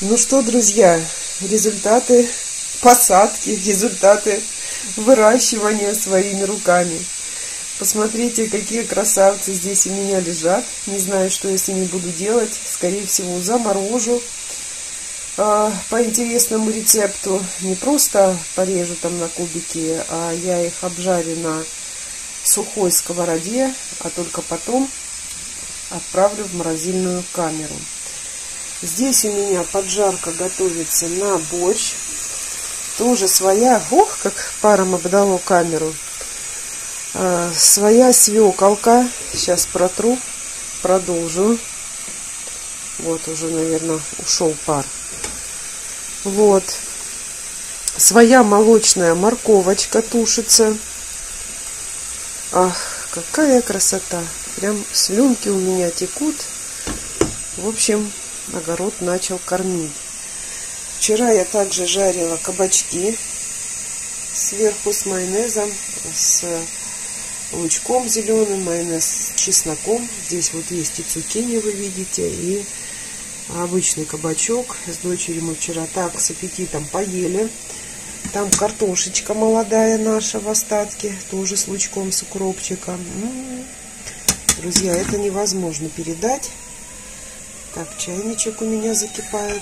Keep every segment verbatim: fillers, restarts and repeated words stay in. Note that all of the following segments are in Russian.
Ну что, друзья, результаты посадки, результаты выращивания своими руками. Посмотрите, какие красавцы здесь у меня лежат. Не знаю, что я с ними буду делать. Скорее всего, заморожу а, по интересному рецепту. Не просто порежу там на кубики, а я их обжарю на сухой сковороде, а только потом отправлю в морозильную камеру. Здесь у меня поджарка готовится на борщ. Тоже своя, ох, как паром обдало камеру. А, своя свеколка. Сейчас протру, продолжу. Вот уже, наверное, ушел пар. Вот. Своя молочная морковочка тушится. Ах, какая красота. Прям слюнки у меня текут. В общем, огород начал кормить. Вчера я также жарила кабачки сверху с майонезом, с лучком зеленым, майонез с чесноком. Здесь вот есть и цукини, вы видите, и обычный кабачок. С дочерью мы вчера так с аппетитом поели. Там картошечка молодая наша в остатке, тоже с лучком, с укропчиком. Друзья, это невозможно передать. Так, чайничек у меня закипает.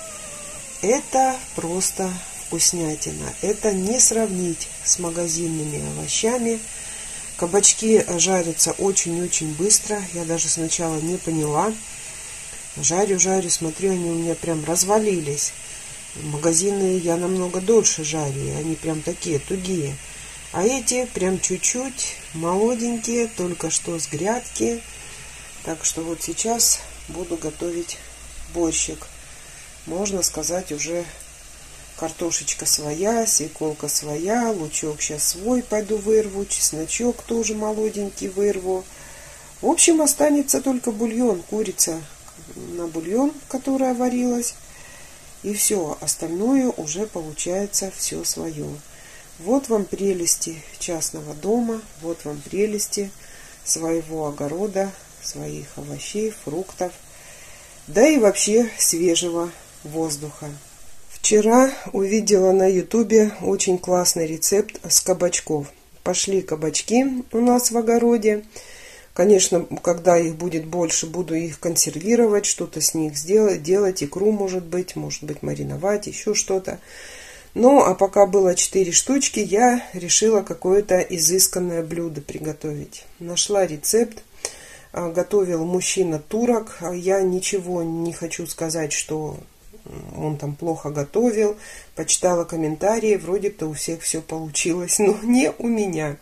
Это просто вкуснятина. Это не сравнить с магазинными овощами. Кабачки жарятся очень-очень быстро. Я даже сначала не поняла. Жарю, жарю, смотрю, они у меня прям развалились. Магазины я намного дольше жарю. И они прям такие тугие. А эти прям чуть-чуть молоденькие, только что с грядки. Так что вот сейчас буду готовить борщик. Можно сказать, уже картошечка своя, свеколка своя, лучок сейчас свой пойду вырву, чесночок тоже молоденький вырву. В общем, останется только бульон, курица на бульон, которая варилась. И все, остальное уже получается все свое. Вот вам прелести частного дома, вот вам прелести своего огорода, своих овощей, фруктов, да и вообще свежего воздуха. Вчера увидела на ютубе очень классный рецепт с кабачков. Пошли кабачки у нас в огороде. Конечно, когда их будет больше, буду их консервировать, что-то с них сделать, делать, икру, может быть, может быть, мариновать, еще что-то. Ну, а пока было четыре штучки, я решила какое-то изысканное блюдо приготовить. Нашла рецепт. Готовил мужчина-турок. Я ничего не хочу сказать, что он там плохо готовил. Почитала комментарии. Вроде-то у всех все получилось, но не у меня.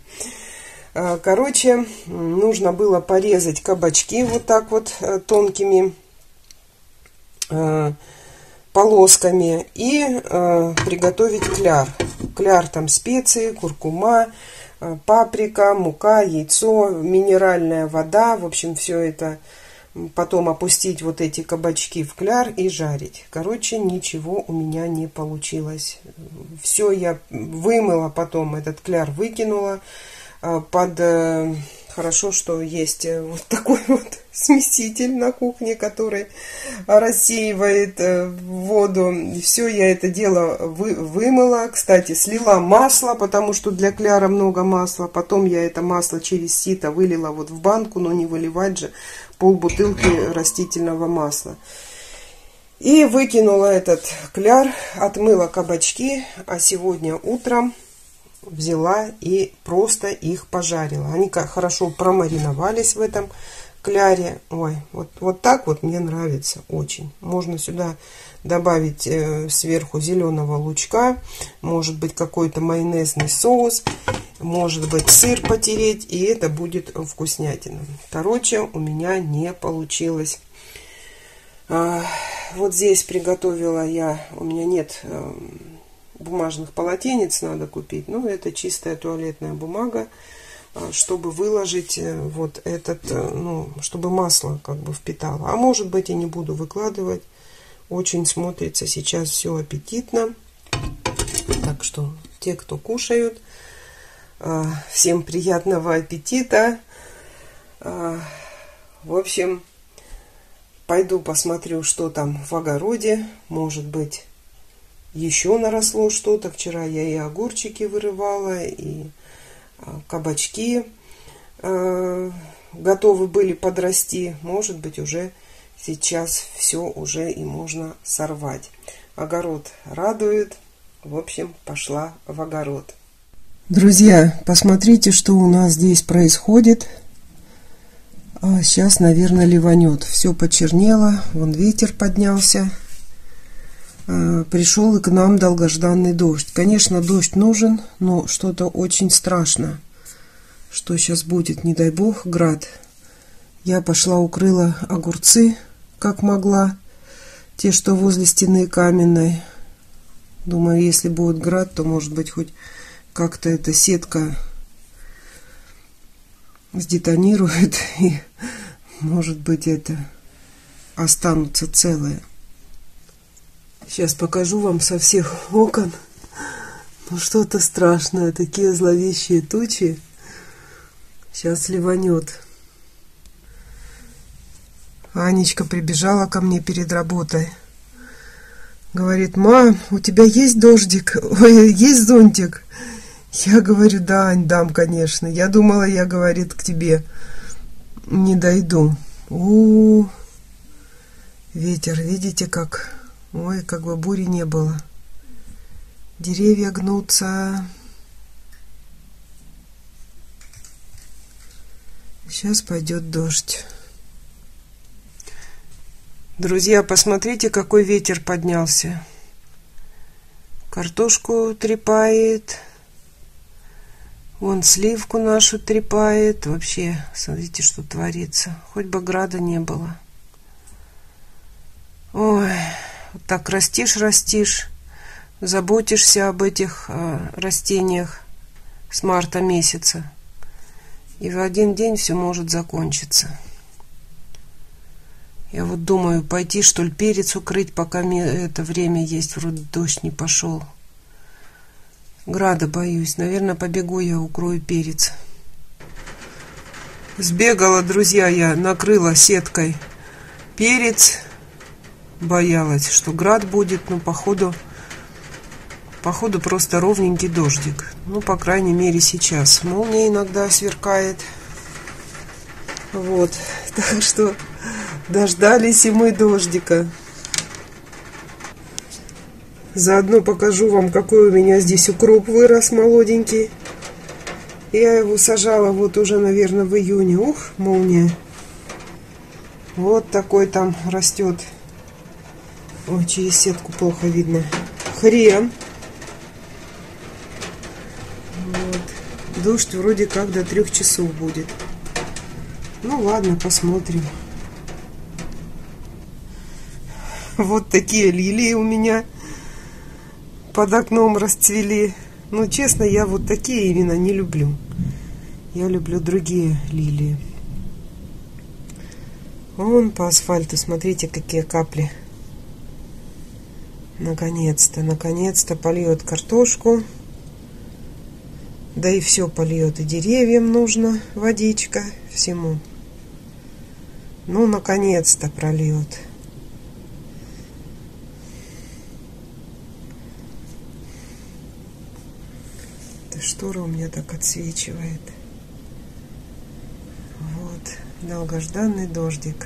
Короче, нужно было порезать кабачки вот так вот тонкими полосками и э, приготовить кляр. Кляр там специи, куркума, э, паприка, мука, яйцо, минеральная вода. В общем, все это потом опустить вот эти кабачки в кляр и жарить. Короче, ничего у меня не получилось. Все я вымыла, потом этот кляр выкинула. Э, под... Э, Хорошо, что есть вот такой вот смеситель на кухне, который рассеивает воду. Все, я это дело вы, вымыла. Кстати, слила масло, потому что для кляра много масла. Потом я это масло через сито вылила вот в банку, но не выливать же полбутылки растительного масла. И выкинула этот кляр, отмыла кабачки, а сегодня утром взяла и просто их пожарила. Они как хорошо промариновались в этом кляре. Ой, вот, вот так вот мне нравится очень. Можно сюда добавить э, сверху зеленого лучка, может быть какой-то майонезный соус, может быть сыр потереть, и это будет вкуснятина. Короче, у меня не получилось. А, вот здесь приготовила я, у меня нет... Э, бумажных полотенец надо купить. Ну, это чистая туалетная бумага, чтобы выложить вот этот, ну, чтобы масло как бы впитало. А может быть, и не буду выкладывать. Очень смотрится сейчас все аппетитно. Так что, те, кто кушают, всем приятного аппетита. В общем, Пойду посмотрю, что там в огороде. Может быть, еще наросло что-то. Вчера я и огурчики вырывала, и кабачки э, готовы были подрасти. Может быть, уже сейчас все уже и можно сорвать. Огород радует. В общем, пошла в огород. Друзья, посмотрите, что у нас здесь происходит. А сейчас, наверное, ливанет. Все почернело. Вон ветер поднялся. А, пришел и к нам долгожданный дождь. Конечно, дождь нужен, но что-то очень страшно. Что сейчас будет, не дай бог, град. Я пошла, укрыла огурцы, как могла. Те, что возле стены каменной. Думаю, если будет град, то, может быть, хоть как-то эта сетка сдетонирует, и, может быть, это останутся целые. Сейчас покажу вам со всех окон. Ну, что-то страшное, такие зловещие тучи. Сейчас ливанет. Анечка прибежала ко мне перед работой. Говорит: мам, у тебя есть дождик? Ой, есть зонтик? Я говорю: да, Ань, дам, конечно. Я думала, я, говорит, к тебе не дойду. У-у-у. Ветер, видите, как? Ой, как бы бури не было. Деревья гнутся. Сейчас пойдет дождь. Друзья, посмотрите, какой ветер поднялся. Картошку трепает. Вон сливку нашу трепает. Вообще, смотрите, что творится. Хоть бы града не было. Ой, вот так растишь, растишь. Заботишься об этих э, растениях с марта месяца. И в один день все может закончиться. Я вот думаю, пойти, что ли, перец укрыть, пока это время есть. Вроде дождь не пошел. Града боюсь. Наверное, побегу я, укрою перец. Сбегала, друзья, я накрыла сеткой перец. Боялась, что град будет, но походу, походу просто ровненький дождик. Ну, по крайней мере, сейчас. Молния иногда сверкает. Вот. Так что дождались и мы дождика. Заодно покажу вам, какой у меня здесь укроп вырос молоденький. Я его сажала вот уже, наверное, в июне. Ух, молния. Вот такой там растет. Ой, через сетку плохо видно. Хрен. Вот. Дождь вроде как до трех часов будет. Ну ладно, посмотрим. Вот такие лилии у меня под окном расцвели. Ну, честно, я вот такие именно не люблю. Я люблю другие лилии. Вон по асфальту, смотрите, какие капли. Наконец-то, наконец-то польет картошку. Да и все польет. И деревьям нужно водичка, всему. Ну, наконец-то прольет. Эта штора у меня так отсвечивает. Вот, долгожданный дождик.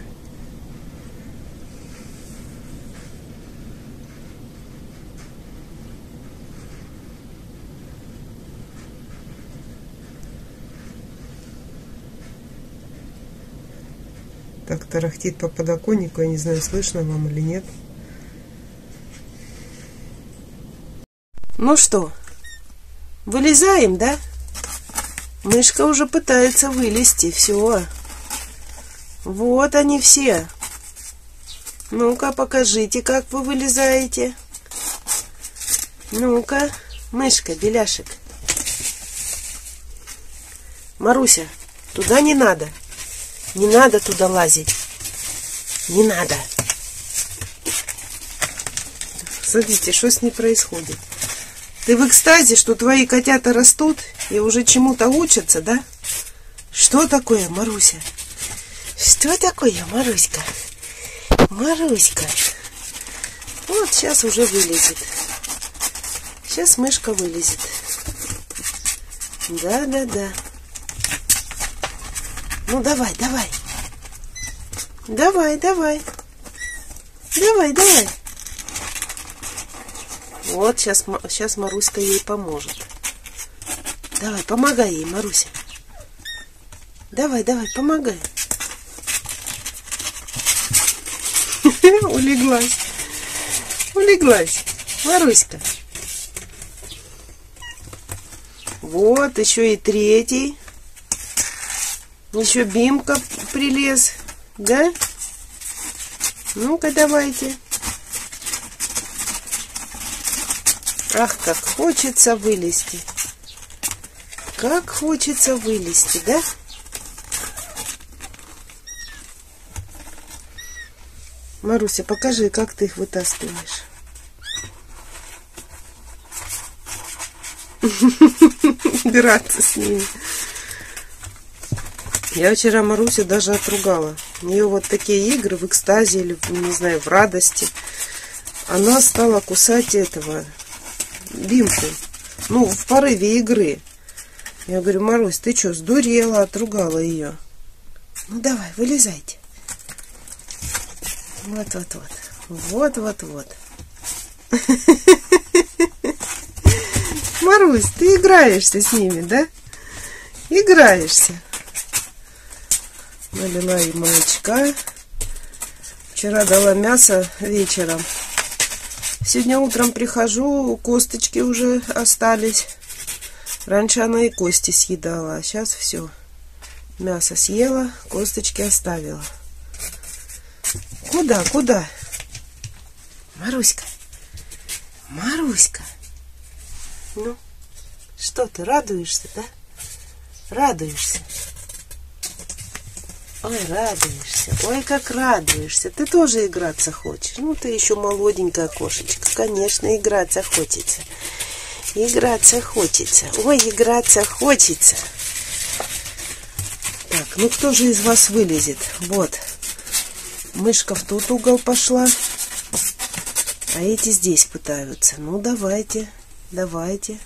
Так тарахтит по подоконнику, я не знаю, слышно вам или нет. Ну что, вылезаем, да? Мышка уже пытается вылезти, все. Вот они все. Ну-ка, покажите, как вы вылезаете. Ну-ка, мышка, беляшек. Маруся, туда не надо. Не надо туда лазить. Не надо. Смотрите, что с ней происходит. Ты в экстазе, что твои котята растут и уже чему-то учатся, да? Что такое, Маруся? Что такое, Маруська? Маруська. Вот сейчас уже вылезет. Сейчас мышка вылезет. Да, да, да. Ну давай, давай. Давай, давай. Давай, давай. Вот сейчас, сейчас Маруська ей поможет. Давай, помогай ей, Маруся. Давай, давай, помогай. Улеглась. Улеглась. Маруська. Вот, еще и третий. Еще Бимка прилез. Да? Ну-ка, давайте. Ах, как хочется вылезти. Как хочется вылезти, да? Маруся, покажи, как ты их вытаскиваешь. Играться с ними. Я вчера Марусю даже отругала. У нее вот такие игры в экстазе или, не знаю, в радости. Она стала кусать этого Бимку. Ну, в порыве игры. Я говорю, Марусь, ты что, сдурела? Отругала ее. Ну, давай, вылезайте. Вот-вот-вот. Вот-вот-вот. Марусь, ты играешься с ними, да? Играешься. Налила ей молочка. Вчера дала мясо вечером. Сегодня утром прихожу, косточки уже остались. Раньше она и кости съедала, а сейчас все. Мясо съела, косточки оставила. Куда, куда? Маруська. Маруська. Ну, что ты, радуешься, да? Радуешься. Ой, радуешься. Ой, как радуешься. Ты тоже играться хочешь. Ну, ты еще молоденькая кошечка. Конечно, играться хочется. Играться хочется. Ой, играться хочется. Так, ну кто же из вас вылезет? Вот. Мышка в тот угол пошла. А эти здесь пытаются. Ну, давайте. Давайте.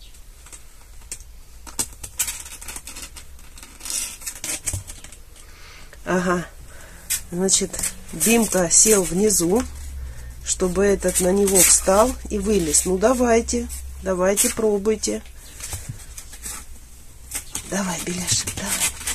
Ага. Значит, Бимка сел внизу, чтобы этот на него встал и вылез. Ну, давайте. Давайте, пробуйте. Давай, Беляшек, давай.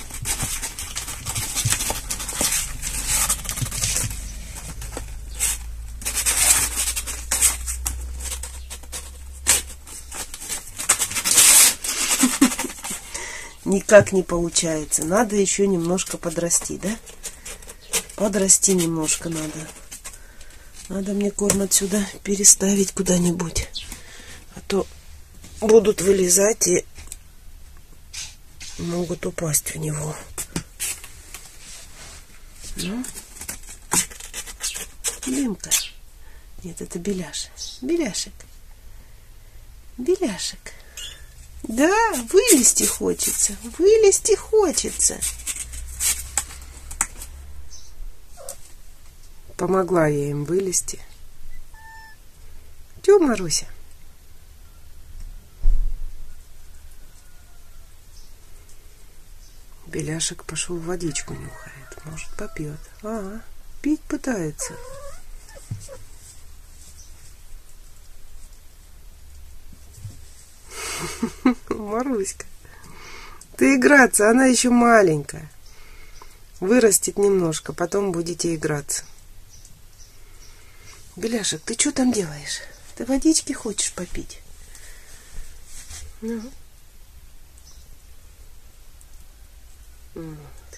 Никак не получается. Надо еще немножко подрасти, да? Подрасти немножко надо. Надо мне корм отсюда переставить куда-нибудь. А то будут вылезать и могут упасть в него. Ну, Бимка. Нет, это Беляшек. Беляшек. Беляшек. Да, вылезти хочется. Вылезти хочется. Помогла я им вылезти. Тё, Маруся? Беляшек пошел водичку нюхает. Может, попьет. А, пить пытается. Маруська, ты играться, она еще маленькая. Вырастет немножко, потом будете играться. Беляшек, ты что там делаешь? Ты водички хочешь попить? Ну. Вот.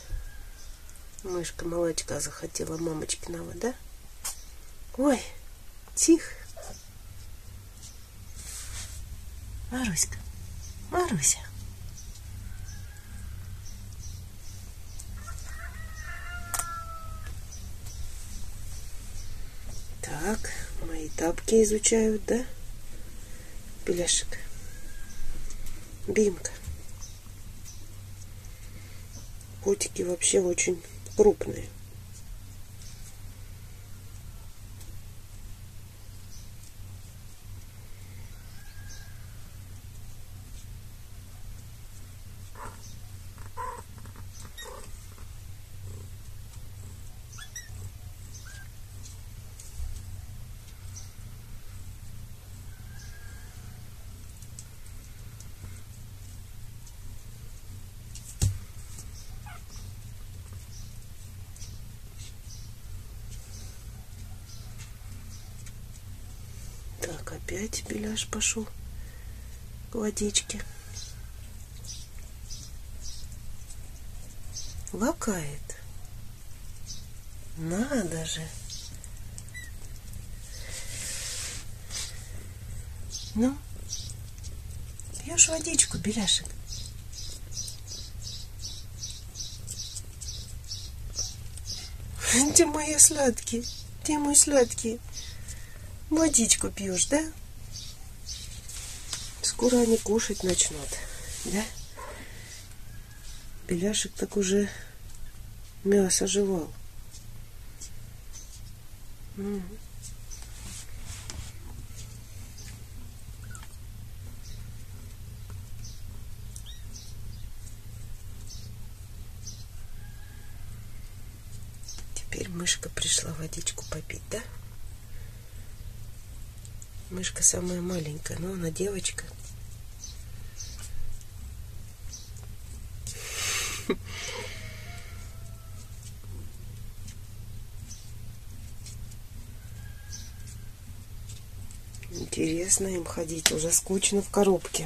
Мышка молочка захотела мамочкиного, да? Ой, тихо. Маруська, Маруся. Так, мои тапки изучают, да? Беляшек. Бимка. Котики вообще очень крупные. Так, опять Беляш пошел к водичке. Лакает. Надо же. Ну, пьешь водичку, Беляшек? Ты мои сладкий, ты мой сладкий. Водичку пьешь, да? Скоро они кушать начнут, да? Беляшек так уже мясо жевал. М-м. Теперь мышка пришла водичку попить, да? Мышка самая маленькая, но она девочка. Интересно им ходить, уже скучно в коробке.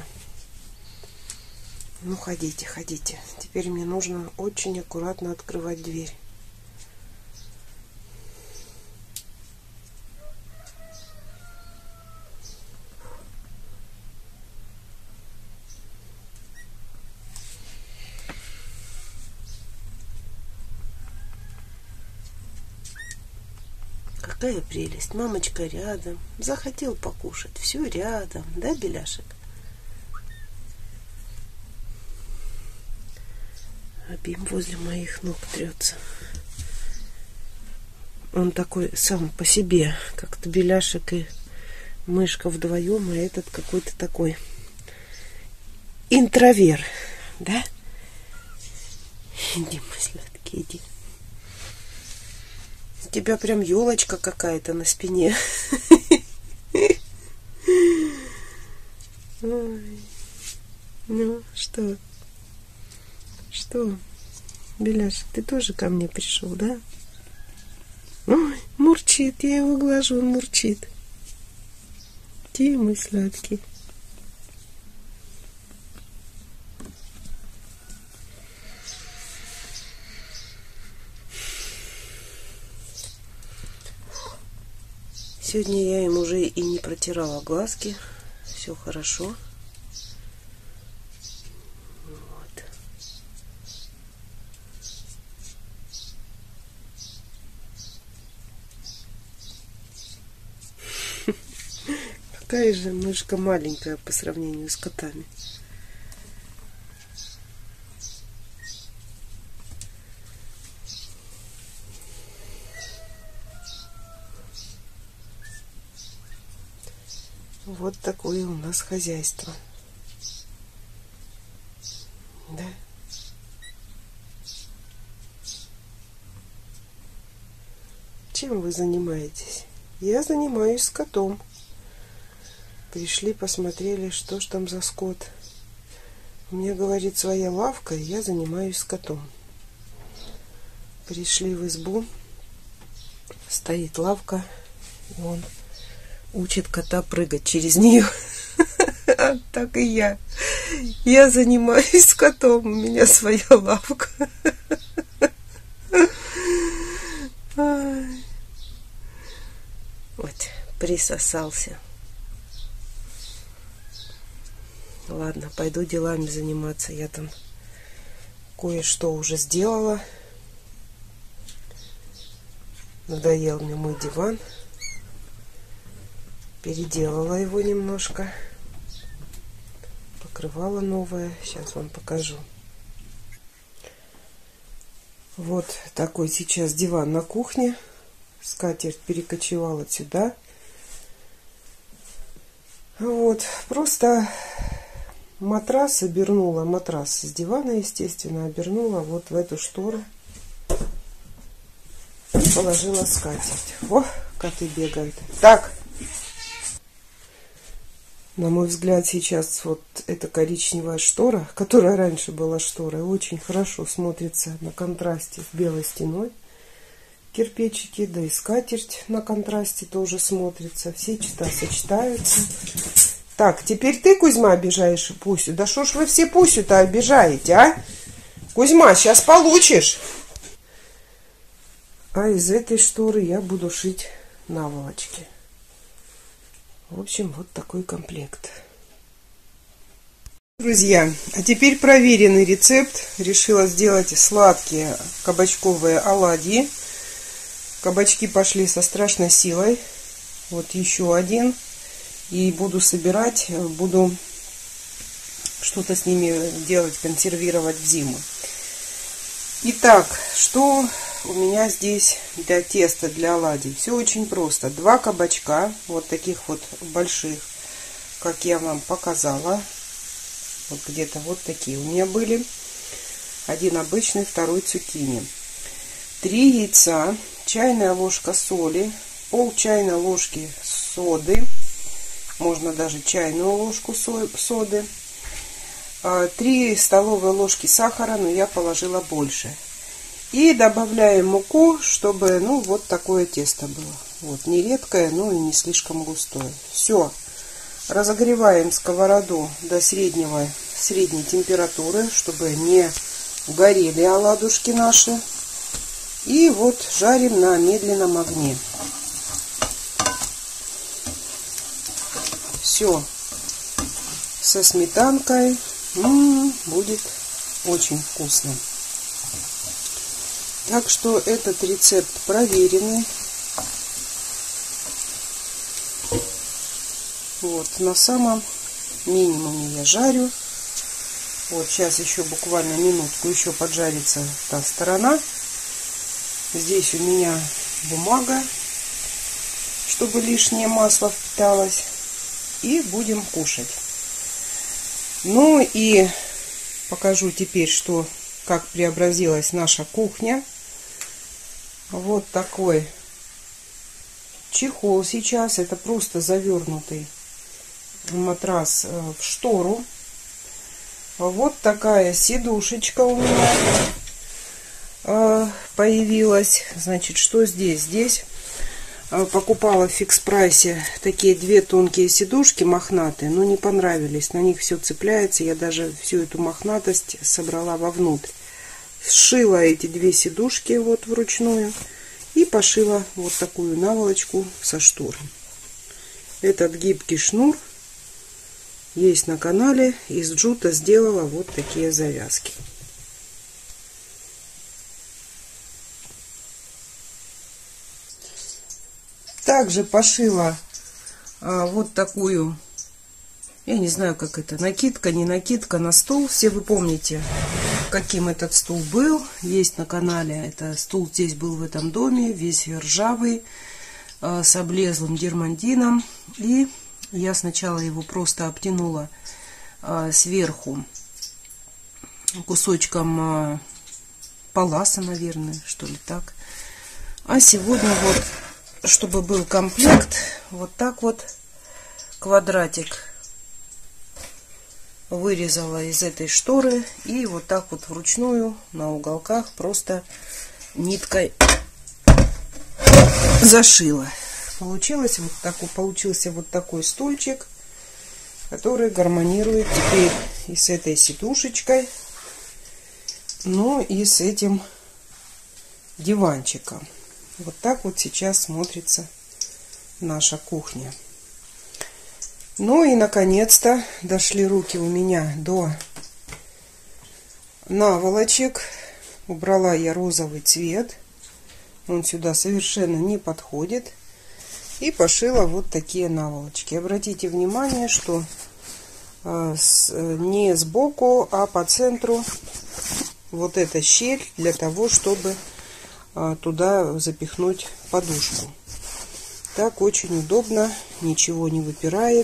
Ну, ходите, ходите. Теперь мне нужно очень аккуратно открывать дверь. Какая прелесть. Мамочка рядом. Захотел покушать. Все рядом. Да, Беляшек? Абим возле моих ног трется. Он такой сам по себе. Как-то Беляшек и мышка вдвоем, а этот какой-то такой интровер. Да? Иди, мой сладкий, иди. У тебя прям елочка какая-то на спине. Ой. Ну, что? Что? Беляш, ты тоже ко мне пришел, да? Ой, мурчит, я его глажу, он мурчит. Ты мой сладкий. Сегодня я им уже и не протирала глазки. Все хорошо. Вот. Какая же мышка маленькая по сравнению с котами. Вот такое у нас хозяйство. Да? Чем вы занимаетесь? Я занимаюсь с котом. Пришли, посмотрели, что ж там за скот. У меня, говорит, своя лавка, и я занимаюсь с котом. Пришли в избу. Стоит лавка, и он учит кота прыгать через нее. Так и я. Я занимаюсь с котом. У меня своя лавка. Вот, присосался. Ладно, пойду делами заниматься. Я там кое-что уже сделала. Надоел мне мой диван. Переделала его немножко. Покрывало новое. Сейчас вам покажу. Вот такой сейчас диван на кухне. Скатерть перекочевала сюда. Вот. Просто матрас обернула. Матрас с дивана, естественно, обернула вот в эту штору. Положила скатерть. О, коты бегают. Так. На мой взгляд, сейчас вот эта коричневая штора, которая раньше была шторой, очень хорошо смотрится на контрасте с белой стеной. кирпичики, да и скатерть на контрасте тоже смотрится. Все цвета сочетаются. Так, теперь ты, Кузьма, обижаешь Пусю. Да что ж вы все Пусю-то обижаете, а? Кузьма, сейчас получишь. А из этой шторы я буду шить наволочки. В общем, вот такой комплект. Друзья, а теперь проверенный рецепт. Решила сделать сладкие кабачковые оладьи. Кабачки пошли со страшной силой. Вот еще один. И буду собирать, буду что-то с ними делать, консервировать в зиму. Итак, что у меня здесь для теста, для оладий? Все очень просто. Два кабачка, вот таких вот больших, как я вам показала. Вот где-то вот такие у меня были. Один обычный, второй цукини. Три яйца, чайная ложка соли, пол чайной ложки соды. Можно даже чайную ложку соды. Три столовые ложки сахара, но я положила больше. И добавляем муку, чтобы, ну, вот такое тесто было. Вот, не редкое, но и не слишком густое. Все. Разогреваем сковороду до среднего, средней температуры, чтобы не горели оладушки наши. И вот жарим на медленном огне. Все. Со сметанкой. М-м, будет очень вкусно. Так что этот рецепт проверенный. Вот, на самом минимуме я жарю. Вот, сейчас еще буквально минутку еще поджарится та сторона. Здесь у меня бумага, чтобы лишнее масло впиталось. И будем кушать. Ну и покажу теперь, что, как преобразилась наша кухня. Вот такой чехол сейчас. Это просто завернутый матрас в штору. Вот такая сидушечка у меня появилась. Значит, что здесь? Здесь покупала в фикс прайсе такие две тонкие сидушки мохнатые, но не понравились. На них все цепляется. Я даже всю эту мохнатость собрала вовнутрь. Сшила эти две сидушки вот вручную и пошила вот такую наволочку со шторы. Этот гибкий шнур есть на канале. Из джута сделала вот такие завязки. Также пошила а, вот такую, я не знаю, как это, накидка, не накидка, на стул. Все вы помните, каким этот стул был. Есть на канале. Это стул здесь был в этом доме, весь ржавый, а, с облезлым дермантином. И я сначала его просто обтянула а, сверху кусочком а, паласа, наверное, что ли так. А сегодня вот, чтобы был комплект, вот так вот квадратик вырезала из этой шторы и вот так вот вручную на уголках просто ниткой зашила. Получилось вот так, получился вот такой стульчик, который гармонирует теперь и с этой сидушечкой, ну и с этим диванчиком. Вот так вот сейчас смотрится наша кухня. Ну и наконец-то дошли руки у меня до наволочек. Убрала я розовый цвет. Он сюда совершенно не подходит. И пошила вот такие наволочки. Обратите внимание, что не сбоку, а по центру вот эта щель для того, чтобы туда запихнуть подушку. Так очень удобно, ничего не выпирает.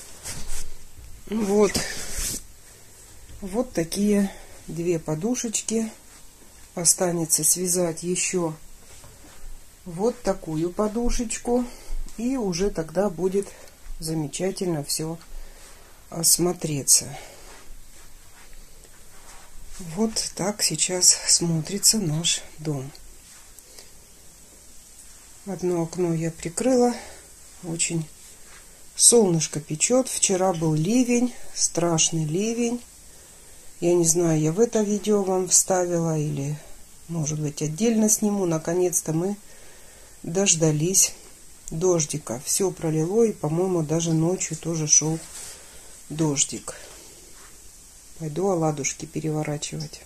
Вот, вот такие две подушечки. Останется связать еще вот такую подушечку, и уже тогда будет замечательно все осмотреться. Вот так сейчас смотрится наш дом. Одно окно я прикрыла. Очень солнышко печет. Вчера был ливень, страшный ливень. Я не знаю, я в это видео вам вставила или, может быть, отдельно сниму. Наконец-то мы дождались дождика. Все пролило, и, по-моему, даже ночью тоже шел дождик. Пойду оладушки переворачивать.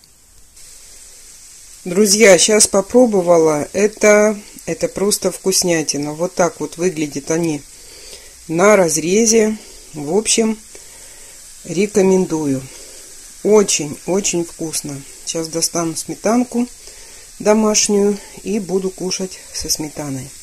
Друзья, сейчас попробовала. Это, это просто вкуснятина. Вот так вот выглядят они на разрезе. В общем, рекомендую. Очень-очень вкусно. Сейчас достану сметанку домашнюю и буду кушать со сметаной.